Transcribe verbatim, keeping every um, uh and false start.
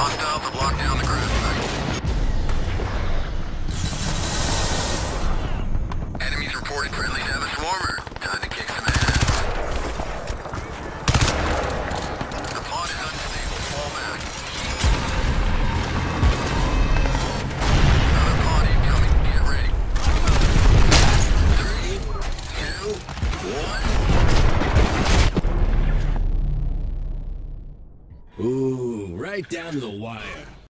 Hostiles have locked down the crash site. Enemies reported friendly to have a swarmer. Time to kick some ass. The pod is unstable. Fall back. Another pod incoming. Get ready. Three, two, one. Ooh, right down to the wire.